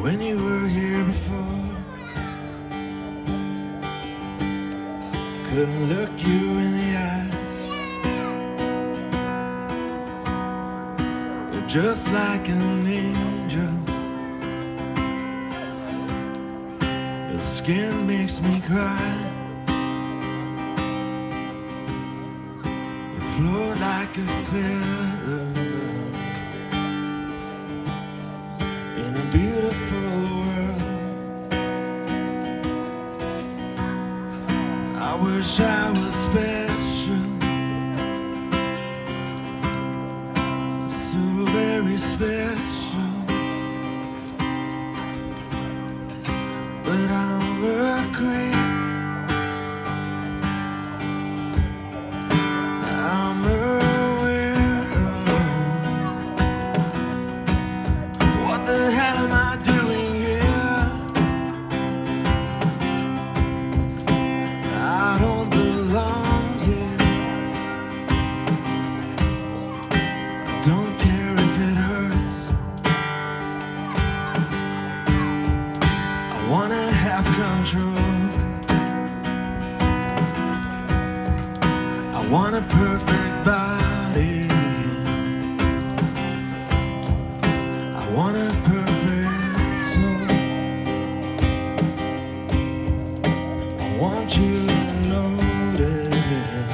when you were here before. Couldn't look you in the eye. You're just like an angel. Your skin makes me cry. You float like a feather in a beautiful world. I wish I was special, so very special, but I'm a creep. I'm a weirdo. What the hell am I doing here? I don't belong here. I don't care if it hurts. I wanna have control. I want a perfect body. I want a perfect soul. I want you to notice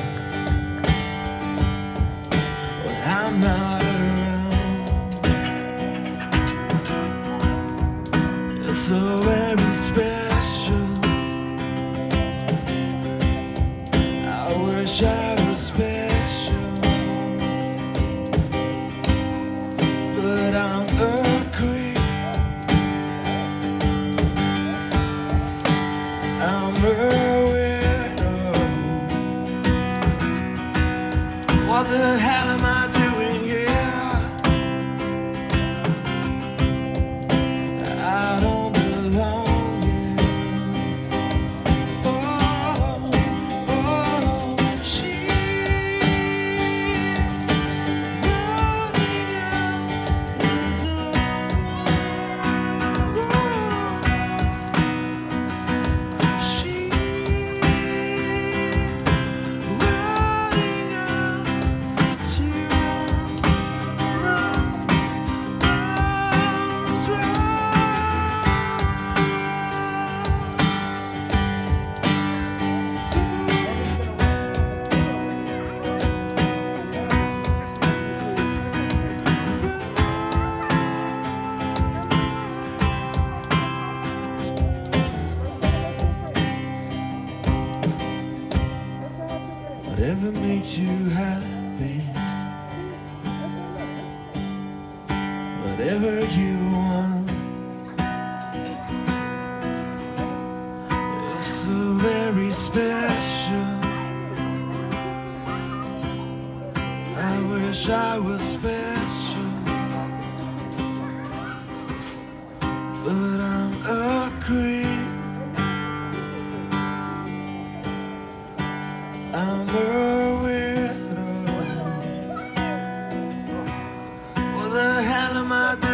when I'm not around. It's so very special. I wish I was special, but I'm a creep. I'm a weirdo. What the hell am I doing here? I don't belong here. Oh, oh, she's running out the door. She's running out. She runs, runs, runs. Whatever makes you happy, whatever you want, it's so very special. I wish I was special, but I'm a creep. I'm a weirdo. What the hell am I doing?